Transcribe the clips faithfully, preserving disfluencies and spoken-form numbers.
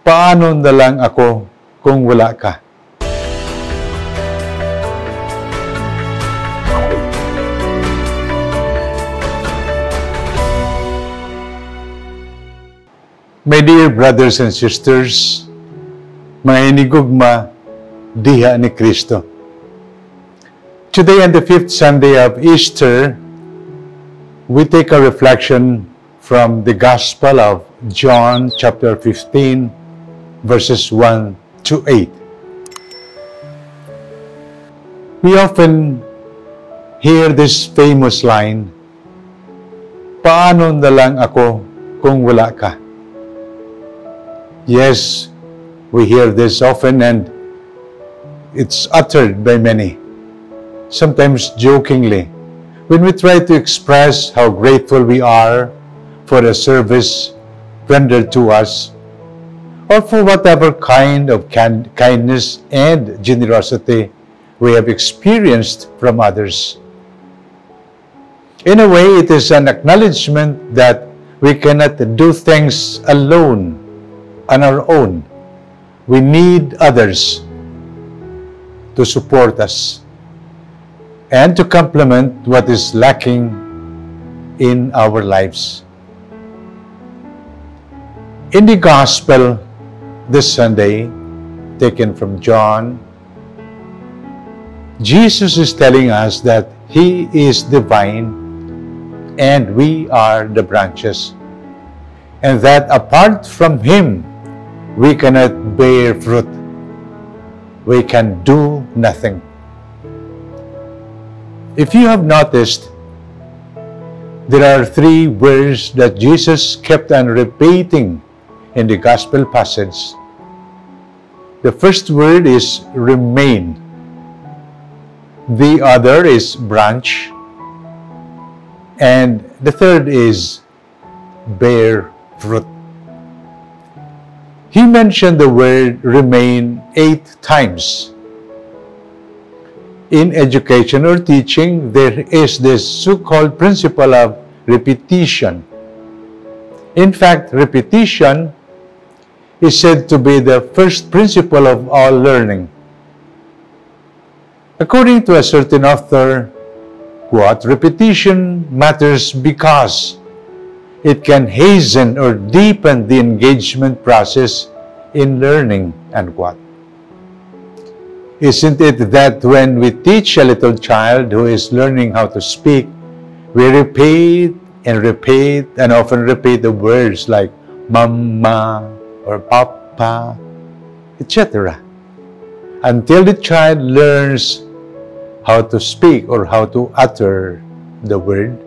Paano na lang ako kung wala ka? My dear brothers and sisters, mga hinigugma, diha ni Kristo. Today on the fifth Sunday of Easter, we take a reflection from the Gospel of John chapter fifteen, verses one to eight. We often hear this famous line, paano na lang ako kung wala ka? Yes, we hear this often and it's uttered by many, sometimes jokingly, when we try to express how grateful we are for the service rendered to us, or for whatever kind of kind kindness and generosity we have experienced from others. In a way, it is an acknowledgement that we cannot do things alone, on our own. We need others to support us and to complement what is lacking in our lives. In the Gospel this Sunday, taken from John, Jesus is telling us that He is the vine and we are the branches, and that apart from Him, we cannot bear fruit. We can do nothing. If you have noticed, there are three words that Jesus kept on repeating in the Gospel passage. The first word is remain. The other is branch. And the third is bear fruit. He mentioned the word remain eight times. In education or teaching, there is this so-called principle of repetition. In fact, repetition is said to be the first principle of all learning. According to a certain author, quote, repetition matters because it can hasten or deepen the engagement process in learning, unquote. Isn't it that when we teach a little child who is learning how to speak, we repeat and repeat and often repeat the words like mama or papa, et cetera, until the child learns how to speak or how to utter the word?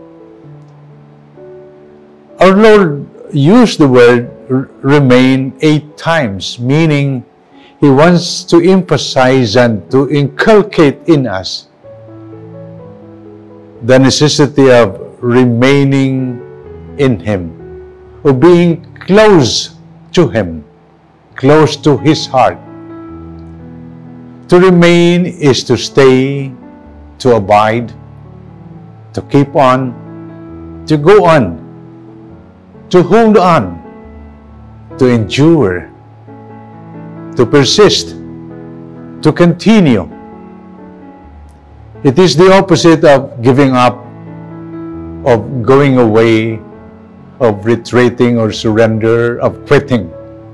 Our Lord used the word remain eight times, meaning He wants to emphasize and to inculcate in us the necessity of remaining in Him, of being close to Him, close to His heart. To remain is to stay, to abide, to keep on, to go on, to hold on, to endure, to persist, to continue. It is the opposite of giving up, of going away, of retreating or surrender, of quitting.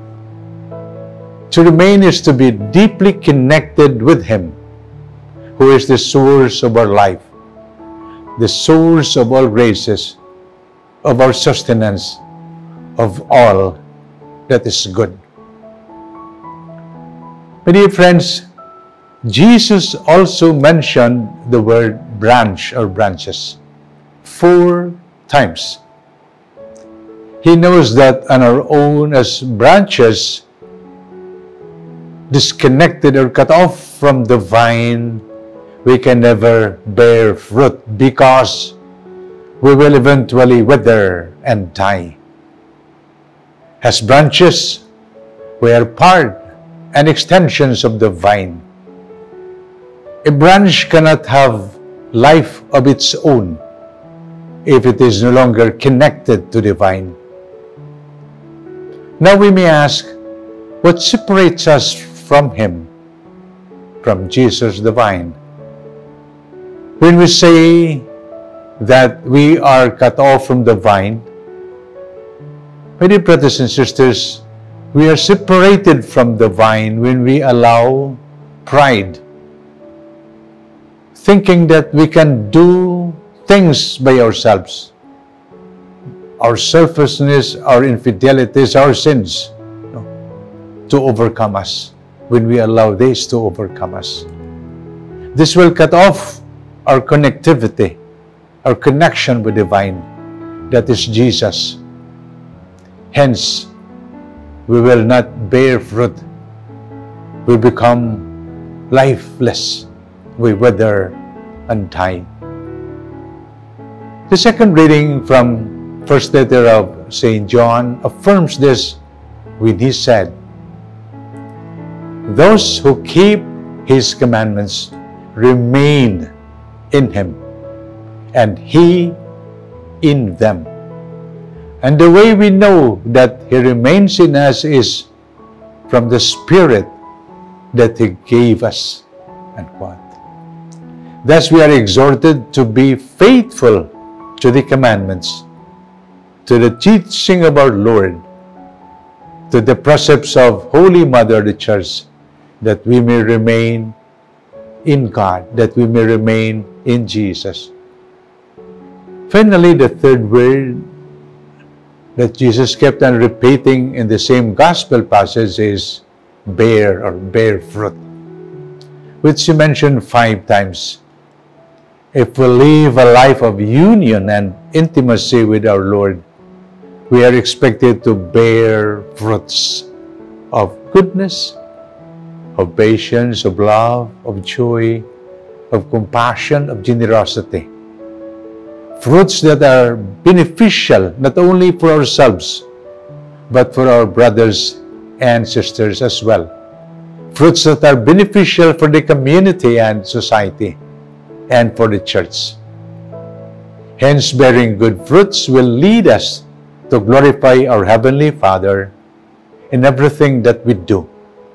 To remain is to be deeply connected with Him, who is the source of our life, the source of all graces, of our sustenance, of all that is good. My dear friends, Jesus also mentioned the word branch or branches four times. He knows that on our own as branches, disconnected or cut off from the vine, we can never bear fruit because we will eventually wither and die. As branches, we are part and extensions of the vine. A branch cannot have life of its own if it is no longer connected to the vine. Now we may ask, What separates us from Him, from Jesus the vine? When we say that we are cut off from the vine, my dear brothers and sisters, we are separated from the vine when we allow pride, thinking that we can do things by ourselves. Our selfishness, our infidelities, our sins, no, to overcome us, when we allow this to overcome us. This will cut off our connectivity, our connection with the vine, that is Jesus. Hence, we will not bear fruit. We become lifeless. We wither and die. The second reading from first letter of Saint John affirms this when he said, "Those who keep His commandments remain in Him, and He in them. And the way we know that He remains in us is from the Spirit that He gave us." Unquote. Thus we are exhorted to be faithful to the commandments, to the teaching of our Lord, to the precepts of Holy Mother the Church, that we may remain in God, that we may remain in Jesus. Finally, the third word that Jesus kept on repeating in the same gospel passage is bear, or bear fruit, which He mentioned five times. If we live a life of union and intimacy with our Lord, we are expected to bear fruits of goodness, of patience, of love, of joy, of compassion, of generosity. Fruits that are beneficial not only for ourselves, but for our brothers and sisters as well. Fruits that are beneficial for the community and society, and for the church. Hence, bearing good fruits will lead us to glorify our Heavenly Father in everything that we do.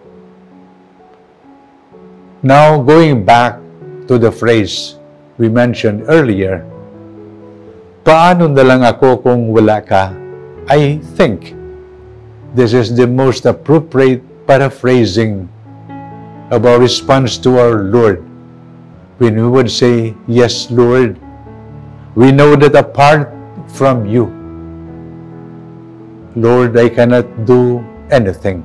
Now, going back to the phrase we mentioned earlier, paano na lang ako kung wala ka? I think this is the most appropriate paraphrasing of our response to our Lord, when we would say, "Yes, Lord, we know that apart from You, Lord, I cannot do anything."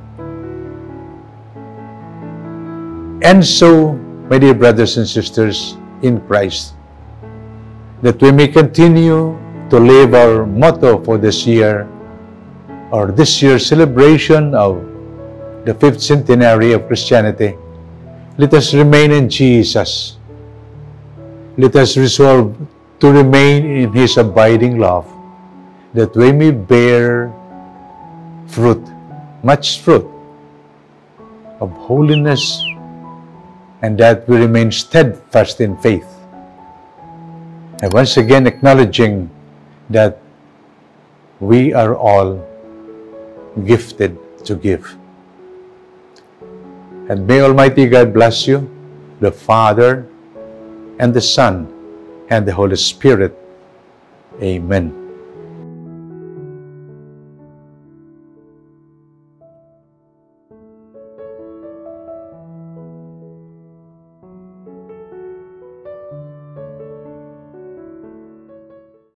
And so, my dear brothers and sisters in Christ, that we may continue to live our motto for this year, or this year's celebration of the fifth centenary of Christianity, let us remain in Jesus. Let us resolve to remain in His abiding love, that we may bear fruit, much fruit of holiness, and that we remain steadfast in faith. And once again acknowledging that we are all gifted to give. And may Almighty God bless you, the Father, and the Son, and the Holy Spirit. Amen.